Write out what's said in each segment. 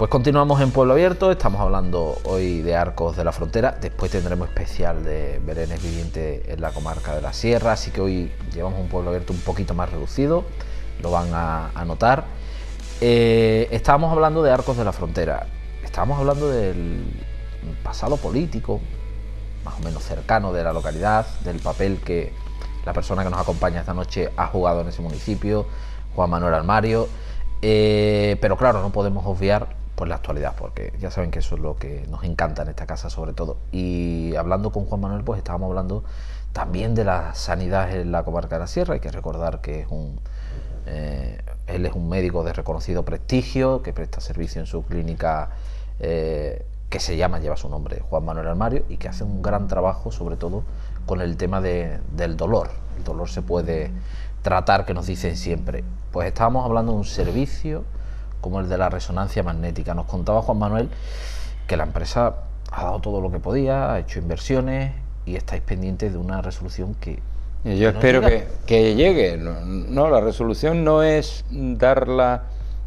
Pues continuamos en Pueblo Abierto, estamos hablando hoy de Arcos de la Frontera, después tendremos especial de Berenes Viviente en la comarca de la Sierra, así que hoy llevamos un Pueblo Abierto un poquito más reducido, lo van a notar. Estábamos hablando de Arcos de la Frontera, estábamos hablando del pasado político, más o menos cercano de la localidad, del papel que la persona que nos acompaña esta noche ha jugado en ese municipio, Juan Manuel Armario, pero claro, no podemos obviar pues la actualidad, porque ya saben que eso es lo que nos encanta en esta casa sobre todo. Y hablando con Juan Manuel, pues estábamos hablando también de la sanidad en la comarca de la Sierra. Hay que recordar que es él es un médico de reconocido prestigio, que presta servicio en su clínica que lleva su nombre, Juan Manuel Armario, y que hace un gran trabajo sobre todo con el tema del dolor. El dolor se puede tratar, que nos dicen siempre. Pues estábamos hablando de un servicio como el de la resonancia magnética. Nos contaba Juan Manuel que la empresa ha dado todo lo que podía, ha hecho inversiones y estáis pendientes de una resolución que... Yo espero que llegue. No, la resolución no es darla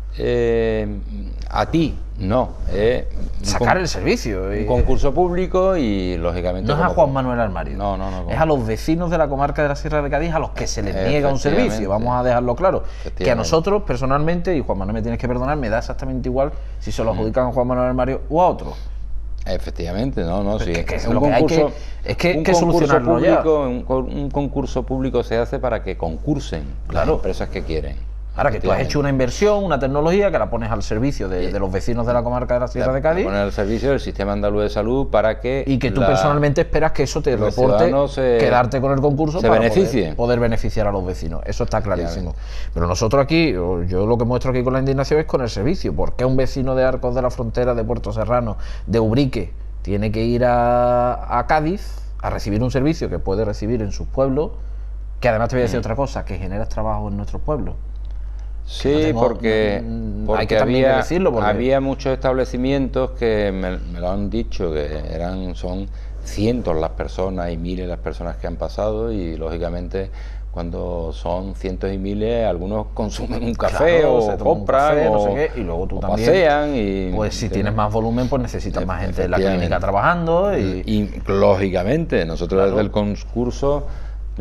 a ti, no. Sacar el servicio. Un concurso público y, lógicamente... No es a Juan Manuel Armario. No. Es a los vecinos de la comarca de la Sierra de Cádiz a los que se les niega un servicio. Vamos a dejarlo claro. Que a nosotros, personalmente, y Juan Manuel me tienes que perdonar, me da exactamente igual si se lo adjudican a Juan Manuel Armario o a otro. Efectivamente, sí. Es un concurso, que solucionarlo ya. Un concurso público se hace para que concursen las empresas que quieren. Ahora que tú has hecho una inversión, una tecnología que la pones al servicio de los vecinos de la comarca de la Sierra de Cádiz. Poner al servicio del sistema andaluz de salud para que... Y que tú personalmente esperas que eso te reporte, quedarte con el concurso para poder beneficiar a los vecinos. Eso está clarísimo. Pero nosotros aquí, yo lo que muestro aquí con la indignación es con el servicio. ¿Por qué un vecino de Arcos de la Frontera, de Puerto Serrano, de Ubrique, tiene que ir a Cádiz a recibir un servicio que puede recibir en sus pueblos? Que además te voy a decir otra cosa, que generas trabajo en nuestros pueblos. Sí, porque hay que también decirlo, había muchos establecimientos que me lo han dicho, que son cientos las personas y miles las personas que han pasado, y lógicamente cuando son cientos y miles, algunos consumen un café o compran no sé qué, y luego tú también pasean, y pues si tienes más volumen pues necesitas más gente en la clínica trabajando y lógicamente nosotros desde el concurso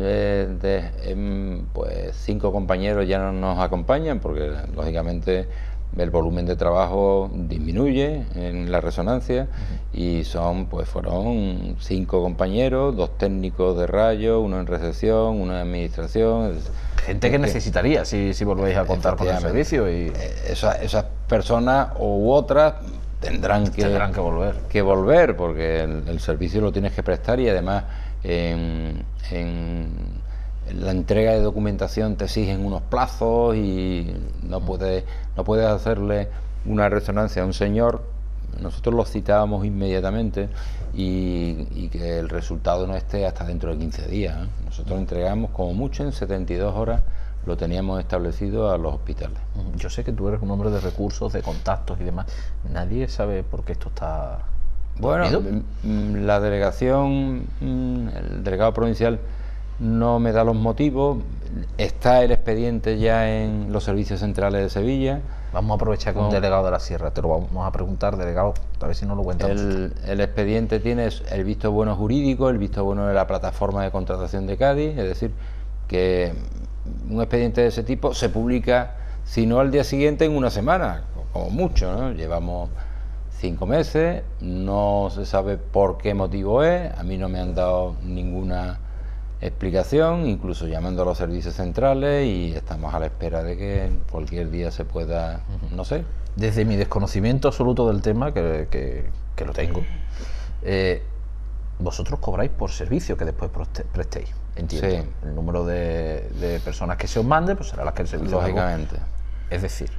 pues 5 compañeros ya no nos acompañan porque lógicamente el volumen de trabajo disminuye en la resonancia, y fueron 5 compañeros, 2 técnicos de rayo, 1 en recepción, 1 en administración. Gente que necesitaría si volvéis a contar con el servicio, y esas personas u otras tendrán que volver porque el servicio lo tienes que prestar, y además en la entrega de documentación te exigen unos plazos y no puedes hacerle una resonancia a un señor. Nosotros lo citábamos inmediatamente y que el resultado no esté hasta dentro de 15 días. Nosotros entregamos como mucho en 72 horas, lo teníamos establecido a los hospitales. Yo sé que tú eres un hombre de recursos, de contactos y demás. Nadie sabe por qué esto está... Bueno, la delegación, el delegado provincial no me da los motivos. Está el expediente ya en los servicios centrales de Sevilla. Vamos a aprovechar que un delegado de la Sierra, te lo vamos a preguntar, delegado, a ver si nos lo cuentas. El expediente tiene el visto bueno jurídico, el visto bueno de la plataforma de contratación de Cádiz, es decir, que un expediente de ese tipo se publica, si no al día siguiente, en una semana, como mucho, ¿no? Llevamos 5 meses, no se sabe por qué motivo es, a mí no me han dado ninguna explicación, incluso llamando a los servicios centrales, y estamos a la espera de que cualquier día se pueda, no sé. Desde mi desconocimiento absoluto del tema, que lo tengo, vosotros cobráis por servicio que después prestéis, entiendo. Sí. El número de personas que se os mande, pues será las que el servicio... Lógicamente. Es decir,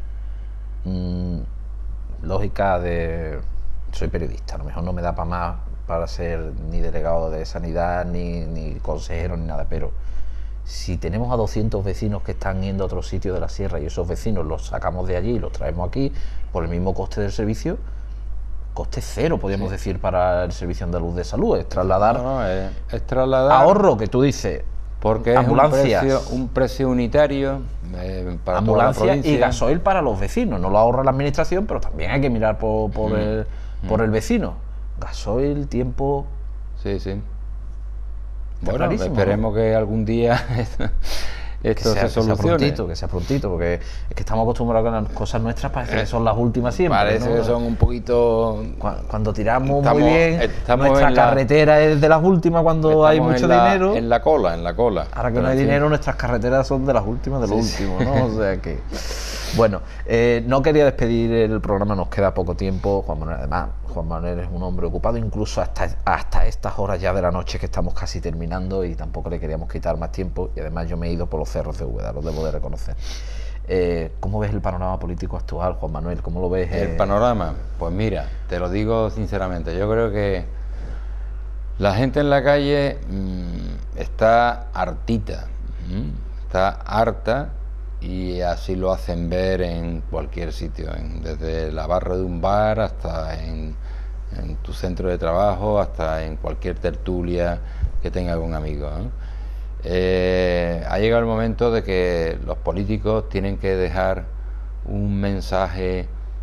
lógica de... Soy periodista, a lo mejor no me da para más para ser ni delegado de sanidad, ni consejero, ni nada, pero si tenemos a 200 vecinos que están yendo a otro sitio de la sierra y esos vecinos los sacamos de allí y los traemos aquí por el mismo coste del servicio, coste cero, podríamos decir, para el Servicio Andaluz de Salud, es trasladar, es trasladar ahorro, que tú dices, Porque ambulancias, es un precio unitario para toda la provincia. Y gasoil para los vecinos. No lo ahorra la administración, pero también hay que mirar por el vecino. Gasoil, tiempo... Sí, sí. Bueno, esperemos, ¿no?, que algún día esto se solucione. Que sea prontito, porque es que estamos acostumbrados a que las cosas nuestras parece que son las últimas siempre. Parece, ¿no?, que son un poquito... Cuando tiramos muy bien, nuestra carretera es de las últimas cuando hay mucho dinero. En la cola. Ahora que no hay dinero, nuestras carreteras son de las últimas de lo último, ¿no? O sea que... Bueno, no quería despedir el programa, nos queda poco tiempo. Juan Manuel, además, Juan Manuel es un hombre ocupado, incluso hasta estas horas ya de la noche que estamos casi terminando, y tampoco le queríamos quitar más tiempo, y además yo me he ido por los cerros de Úbeda, lo debo de reconocer. ¿Cómo ves el panorama político actual, Juan Manuel? ¿Cómo lo ves? El panorama, pues mira, te lo digo sinceramente, yo creo que la gente en la calle está hartita, está harta, y así lo hacen ver en cualquier sitio, desde la barra de un bar hasta en tu centro de trabajo, hasta en cualquier tertulia que tenga con amigos, ¿no? Ha llegado el momento de que los políticos tienen que dejar un mensaje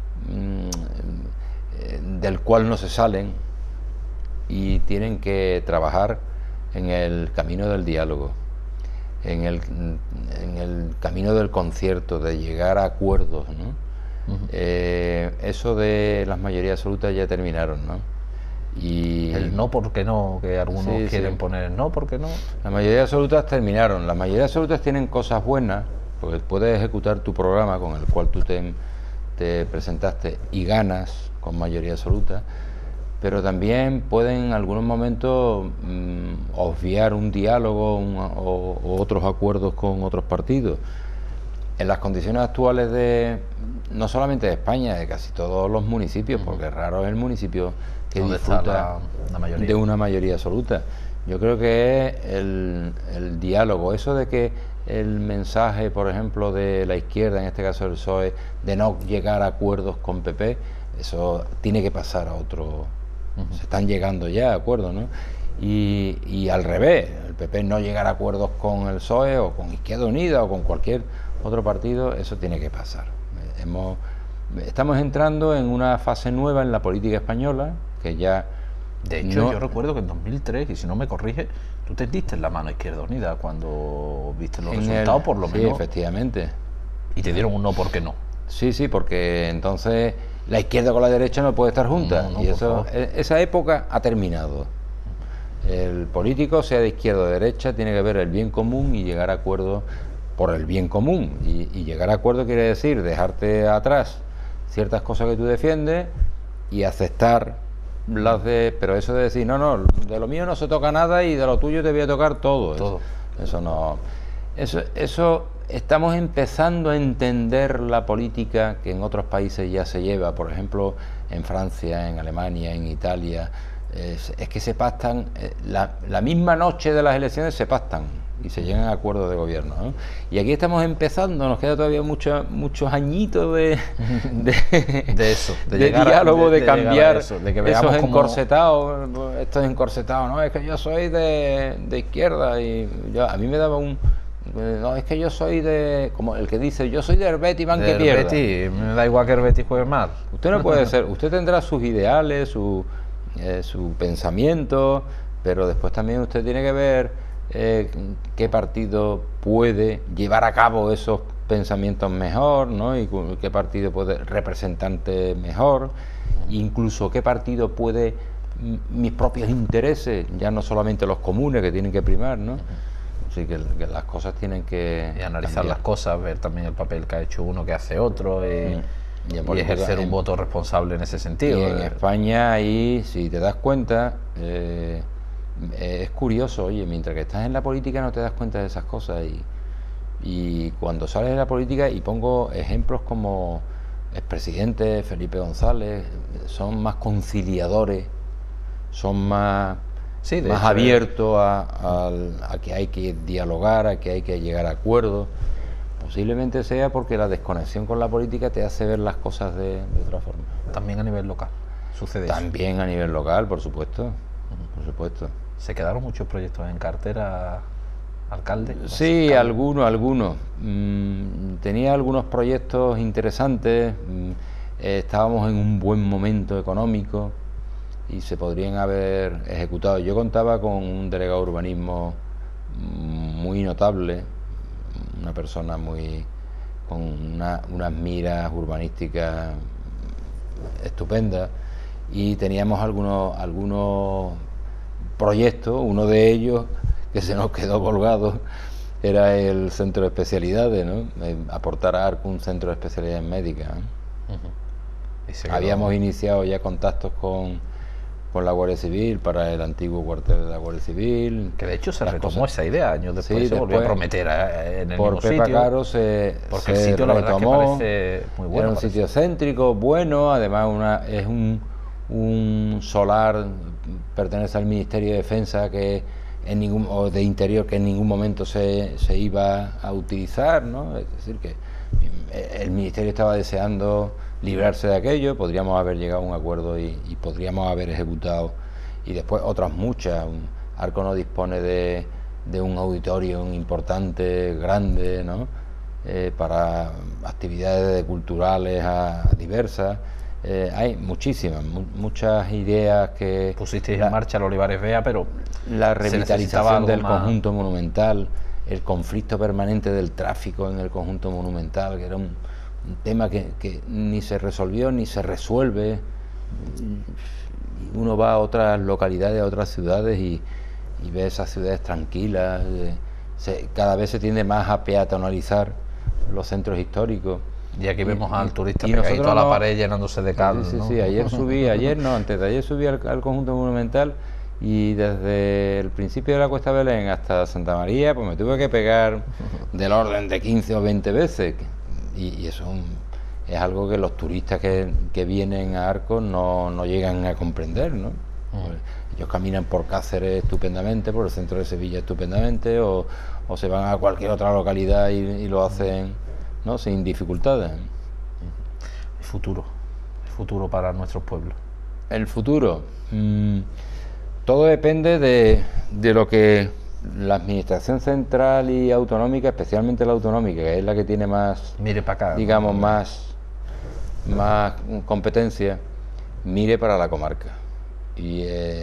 del cual no se salen, y tienen que trabajar en el camino del diálogo, en el camino del concierto, de llegar a acuerdos, ¿no? Eso de las mayorías absolutas ya terminaron, ¿no? Y el no porque no, que algunos quieren poner no porque no. Las mayorías absolutas terminaron. Las mayorías absolutas tienen cosas buenas, porque puedes ejecutar tu programa con el cual tú te presentaste y ganas con mayoría absoluta, pero también pueden en algunos momentos obviar un diálogo o otros acuerdos con otros partidos. En las condiciones actuales no solamente de España, de casi todos los municipios, porque raro es el municipio que disfruta de una mayoría absoluta. Yo creo que es el diálogo, eso de que el mensaje, por ejemplo, de la izquierda, en este caso del PSOE, de no llegar a acuerdos con PP, eso tiene que pasar a otro. Se están llegando ya a acuerdos, ¿no? Y al revés, el PP no llegar a acuerdos con el PSOE o con Izquierda Unida o con cualquier otro partido, eso tiene que pasar. Estamos entrando en una fase nueva en la política española, que ya... De hecho, yo recuerdo que en 2003, y si no me corrige, tú te diste en la mano a Izquierda Unida cuando viste los resultados, por lo menos. Sí, efectivamente. Y te dieron un no porque no. Sí, porque entonces la izquierda con la derecha no puede estar juntas, y esa época ha terminado. El político, sea de izquierda o de derecha, tiene que ver el bien común y llegar a acuerdos por el bien común, y llegar a acuerdo quiere decir dejarte atrás ciertas cosas que tú defiendes y aceptar pero eso de decir no, de lo mío no se toca nada y de lo tuyo te voy a tocar todo. Eso no, eso estamos empezando a entender la política que en otros países ya se lleva, por ejemplo en Francia, en Alemania, en Italia. Es que se pactan, la misma noche de las elecciones se pactan y se llegan a acuerdos de gobierno, ¿no? Y aquí estamos empezando, nos queda todavía muchos añitos de diálogo, de cambiar eso, de que veamos esos encorsetados, estos encorsetados, no, es que yo soy de izquierda, y a mí me daba no, es que yo soy como el que dice, yo soy del Betis, van que pierda. Betis, me da igual que el Betis juegue mal. Usted no puede ser, usted tendrá sus ideales, su pensamiento, pero después también usted tiene que ver qué partido puede llevar a cabo esos pensamientos mejor, ¿no? Y qué partido puede representante mejor, incluso qué partido puede mis propios intereses, ya no solamente los comunes que tienen que primar, ¿no? Así que las cosas tienen que analizar cambiar. Las cosas, ver también el papel que ha hecho uno, que hace otro, y ejercer un voto responsable en ese sentido. Y en España, ahí, si te das cuenta, es curioso, oye, mientras que estás en la política no te das cuenta de esas cosas, y cuando sales de la política, y pongo ejemplos como expresidente Felipe González, son más conciliadores, son más abiertos a que hay que dialogar, a que hay que llegar a acuerdos. Posiblemente sea porque la desconexión con la política te hace ver las cosas de otra forma. También a nivel local sucede También a nivel local, por supuesto. Por supuesto. Se quedaron muchos proyectos en cartera alcalde? Sí, algunos. Tenía algunos proyectos interesantes, estábamos en un buen momento económico y se podrían haber ejecutado. Yo contaba con un delegado de urbanismo muy notable, una persona con unas miras urbanísticas estupendas, y teníamos algunos proyectos. Uno de ellos que se nos quedó colgado era el centro de especialidades, ¿no? Aportar a ARCO un centro de especialidades médicas, ¿no? Habíamos iniciado ya contactos con la Guardia Civil para el antiguo cuartel de la Guardia Civil. Que de hecho se retomó esa idea, años después, sí, se volvió a prometer en el por mismo Pepa sitio. Caro porque el sitio, la verdad, que parece muy bueno. Era un sitio céntrico, bueno, además es un solar, pertenece al Ministerio de Defensa o de Interior, que en ningún momento se iba a utilizar, ¿no? Es decir, que el Ministerio estaba deseando librarse de aquello, podríamos haber llegado a un acuerdo y podríamos haber ejecutado, y después otras muchas. ARCO no dispone de un auditorio importante, grande, ¿no? Para actividades culturales diversas. Hay muchas ideas que... Pusisteis en marcha el Olivares Bea, pero la revitalización del conjunto monumental, el conflicto permanente del tráfico en el conjunto monumental, que era un tema que ni se resolvió ni se resuelve. Uno va a otras localidades, a otras ciudades y ve esas ciudades tranquilas. Cada vez se tiende más a peatonalizar los centros históricos. Y aquí vemos al turista pegadito a la pared llenándose de cal. Sí, ¿no? sí, antes de ayer subí al conjunto monumental, y desde el principio de la Cuesta Belén hasta Santa María, pues me tuve que pegar del orden de 15 o 20 veces. Y eso es algo que los turistas que vienen a Arcos no llegan a comprender, ¿no? Ellos caminan por Cáceres estupendamente, por el centro de Sevilla estupendamente, o se van a cualquier otra localidad y lo hacen, ¿no?, sin dificultades. El futuro para nuestros pueblos. El futuro, todo depende de lo que la administración central y autonómica, especialmente la autonómica, que es la que tiene más, mire para acá, digamos, más competencia, mire para la comarca. Y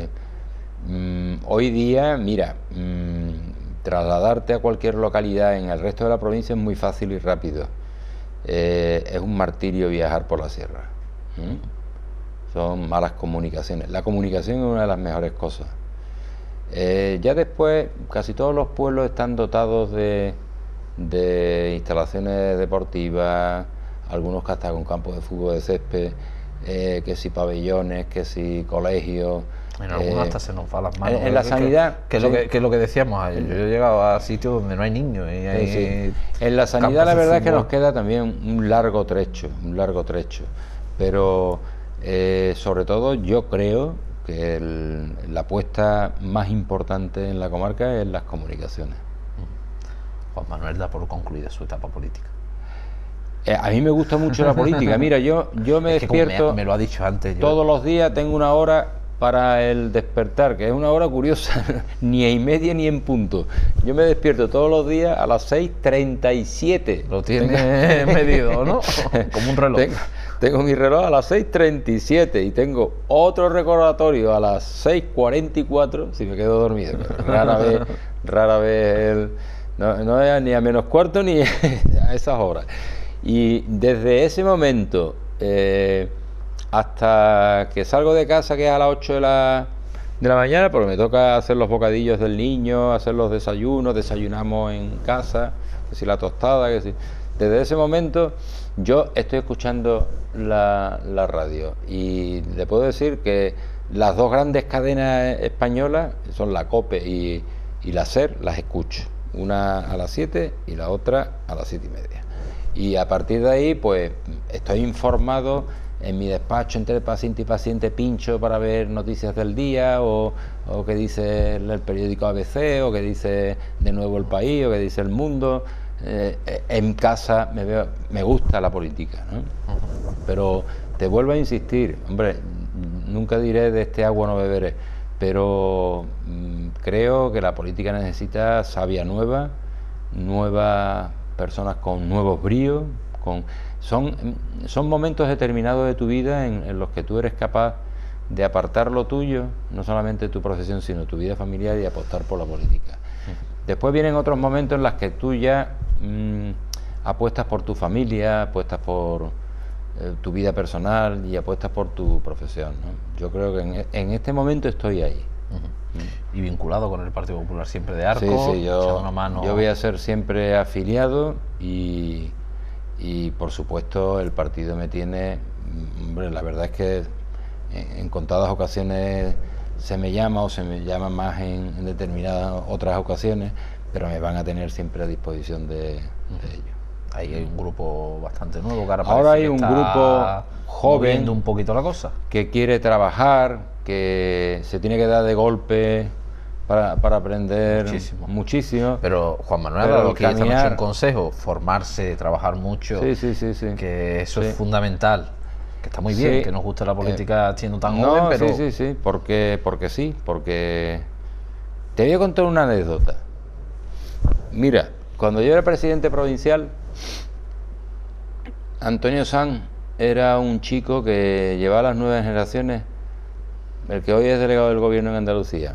hoy día, mira, trasladarte a cualquier localidad en el resto de la provincia es muy fácil y rápido. Es un martirio viajar por la sierra. Son malas comunicaciones. La comunicación es una de las mejores cosas. Ya después, casi todos los pueblos están dotados de instalaciones deportivas, algunos que hasta con campos de fútbol de césped, que si pabellones, que si colegios. En algunos hasta se nos va las manos. En la sanidad... Que es lo que decíamos ayer. Yo he llegado a sitios donde no hay niños. Y hay En la sanidad la verdad es que nos queda también un largo trecho. Pero sobre todo yo creo que la apuesta más importante en la comarca es las comunicaciones. Juan Manuel da por concluida su etapa política. A mí me gusta mucho la política. Mira, yo me despierto... Me lo ha dicho antes. Todos los días tengo una hora para el despertar, que es una hora curiosa, ni en media ni en punto. Yo me despierto todos los días a las 6:37. Lo tienes medido, ¿no? Como un reloj. Tengo mi reloj a las 6:37 y tengo otro recordatorio a las 6:44 si me quedo dormido. Rara vez no es ni a menos cuarto ni a esas horas. Y desde ese momento hasta que salgo de casa, que es a las 8 de la mañana, porque me toca hacer los bocadillos del niño, hacer los desayunos, desayunamos en casa, que si la tostada, que si... Desde ese momento yo estoy escuchando la radio, y le puedo decir que las dos grandes cadenas españolas son la COPE y la SER, las escucho, una a las 7 y la otra a las 7:30. Y a partir de ahí pues estoy informado en mi despacho, entre paciente y paciente, pincho para ver noticias del día, o que dice el periódico ABC, o que dice de nuevo El País, o que dice El Mundo. En casa me gusta la política, ¿no? Pero te vuelvo a insistir, hombre, nunca diré de este agua no beberé, pero creo que la política necesita savia nueva, nuevas personas con nuevos bríos, son momentos determinados de tu vida en los que tú eres capaz de apartar lo tuyo, no solamente tu profesión, sino tu vida familiar, y apostar por la política. Después vienen otros momentos en los que tú ya apuestas por tu familia, apuestas por tu vida personal y apuestas por tu profesión, ¿no? Yo creo que en este momento estoy ahí. Y vinculado con el Partido Popular siempre de Arcos. Sí, yo voy a ser siempre afiliado y por supuesto el partido me tiene, hombre, la verdad es que en contadas ocasiones se me llama, o se me llama más en determinadas otras ocasiones, pero me van a tener siempre a disposición de ellos. Ahí hay un grupo bastante nuevo que ahora hay un grupo joven un poquito la cosa, que quiere trabajar, que se tiene que dar de golpe para aprender muchísimo. Pero Juan Manuel ha dado aquí esta noche un consejo: formarse, trabajar mucho, que eso es fundamental, que está muy bien, que nos guste la política siendo tan joven, pero... porque te voy a contar una anécdota. Mira, cuando yo era presidente provincial, Antonio Sanz era un chico que llevaba las nuevas generaciones, el que hoy es delegado del gobierno en Andalucía,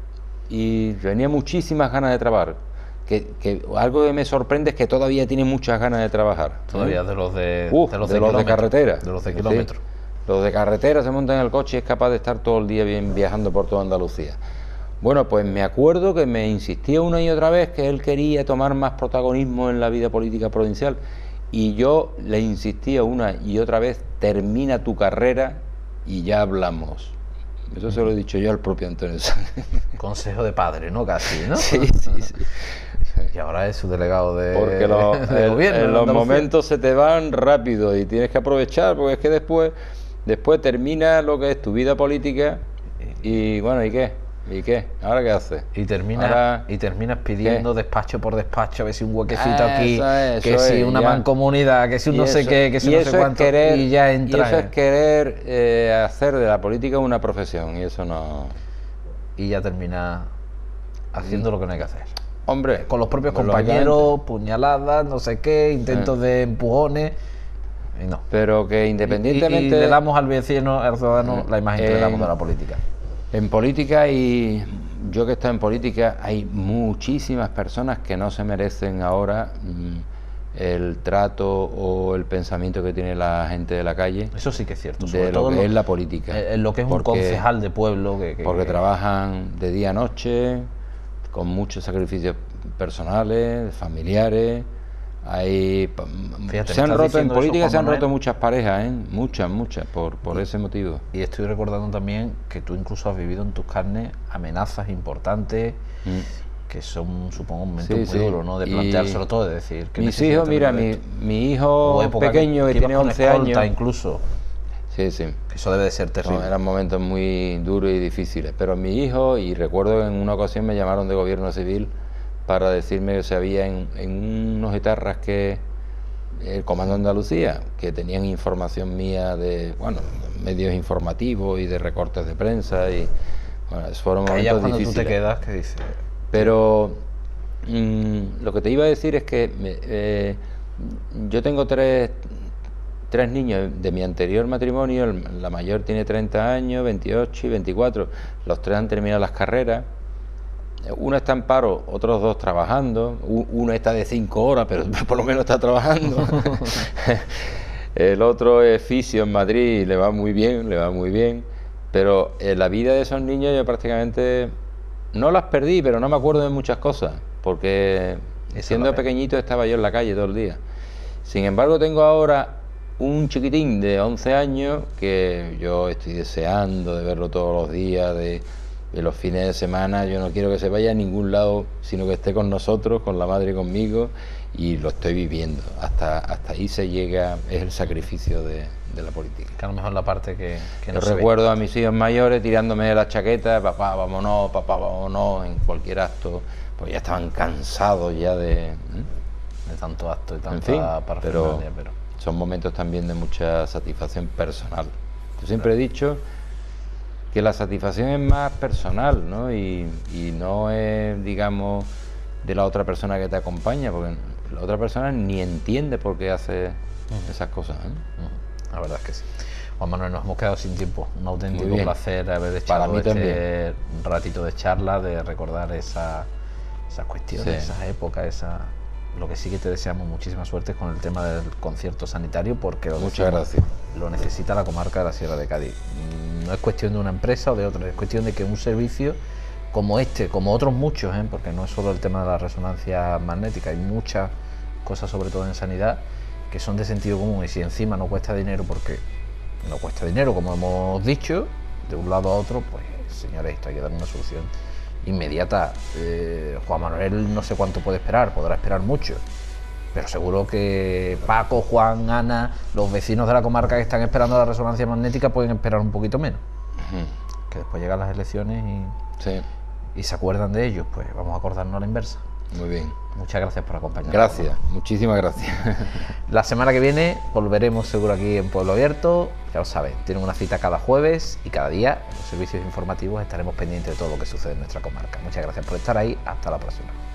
y tenía muchísimas ganas de trabajar. Que algo que me sorprende es que todavía tiene muchas ganas de trabajar. Todavía de los de carretera. De los de kilómetros. Los de carretera se montan en el coche y es capaz de estar todo el día bien viajando por toda Andalucía. Bueno, pues me acuerdo que me insistía una y otra vez que él quería tomar más protagonismo en la vida política provincial, y yo le insistía una y otra vez: termina tu carrera y ya hablamos. Eso se lo he dicho yo al propio Antonio Sanz. Consejo de padre, ¿no? Casi, ¿no? Sí. Y ahora es su delegado de porque de gobierno. En los momentos se te van rápido y tienes que aprovechar, porque es que después termina lo que es tu vida política y bueno, ¿y qué? ¿Ahora qué haces? Y terminas pidiendo despacho por despacho, a ver si un huequecito aquí, que si una mancomunidad, que si un no sé qué, que si no sé cuánto, y ya entra. Y eso es querer hacer de la política una profesión, y eso no... Y ya termina haciendo lo que no hay que hacer. Hombre, con los propios compañeros, puñaladas, no sé qué, intentos de empujones, y no. Pero que independientemente... Y le damos al vecino, al ciudadano, la imagen que le damos de la política. En política, y yo que estoy en política, hay muchísimas personas que no se merecen ahora el trato o el pensamiento que tiene la gente de la calle. Eso sí que es cierto. De lo que es la política. En lo que es un concejal de pueblo. Porque trabajan de día a noche, con muchos sacrificios personales, familiares. Fíjate, se han roto en política, se han roto muchas parejas, muchas, por ese motivo. Y estoy recordando también que tú incluso has vivido en tus carnes amenazas importantes, que son, supongo, un momento muy duro, ¿no? De planteárselo todo, de decir que mis hijos, mira, mi hijo pequeño que tiene 11 años, incluso. Sí. Que eso debe de ser terrible. Eran momentos muy duros y difíciles. Pero mi hijo, y recuerdo que en una ocasión me llamaron de Gobierno Civil para decirme que se había en unos etarras que el Comando Andalucía, que tenían información mía de, medios informativos y de recortes de prensa, y fueron momentos difíciles. Tú te quedas, ¿qué dices? Pero lo que te iba a decir es que yo tengo tres niños de mi anterior matrimonio. La mayor tiene 30 años, 28 y 24. Los tres han terminado las carreras. Uno está en paro, otros dos trabajando. Uno está de 5 horas, pero por lo menos está trabajando. El otro es fisio en Madrid y le va muy bien. Pero la vida de esos niños yo prácticamente no las perdí, pero no me acuerdo de muchas cosas, porque siendo pequeñito estaba yo en la calle todo el día. Sin embargo, tengo ahora un chiquitín de 11 años que yo estoy deseando de verlo todos los días, de los fines de semana. Yo no quiero que se vaya a ningún lado, sino que esté con nosotros, con la madre y conmigo, y lo estoy viviendo. Hasta ahí se llega, es el sacrificio de la política. Que a lo mejor la parte que no yo recuerdo a mis hijos mayores tirándome de la chaqueta: papá, vámonos, en cualquier acto, pues ya estaban cansados ya de tanto acto y tanta parafernalia, pero son momentos también de mucha satisfacción personal. Yo siempre he dicho que la satisfacción es más personal, ¿no? Y no es, digamos, de la otra persona que te acompaña, porque la otra persona ni entiende por qué hace esas cosas, ¿eh? La verdad es que sí. Juan Manuel, nos hemos quedado sin tiempo. Un auténtico placer haber echado este ratito de charla, de recordar esas cuestiones, esas épocas, lo que sí que te deseamos muchísima suerte con el tema del concierto sanitario, porque muchas gracias. Lo necesita la comarca de la Sierra de Cádiz. No es cuestión de una empresa o de otra, es cuestión de que un servicio como este, como otros muchos, porque no es solo el tema de la resonancia magnética, hay muchas cosas, sobre todo en sanidad, que son de sentido común, y si encima no cuesta dinero, porque no cuesta dinero, como hemos dicho, de un lado a otro, pues señores, esto hay que dar una solución inmediata. Juan Manuel no sé cuánto puede esperar, podrá esperar mucho, pero seguro que Paco, Juan, Ana, los vecinos de la comarca que están esperando la resonancia magnética pueden esperar un poquito menos. Que después llegan las elecciones y se acuerdan de ellos, pues vamos a acordarnos a la inversa. Muy bien. Muchas gracias por acompañarnos. Gracias, muchísimas gracias. La semana que viene volveremos seguro aquí en Pueblo Abierto. Ya lo saben, tienen una cita cada jueves y cada día en los servicios informativos estaremos pendientes de todo lo que sucede en nuestra comarca. Muchas gracias por estar ahí. Hasta la próxima.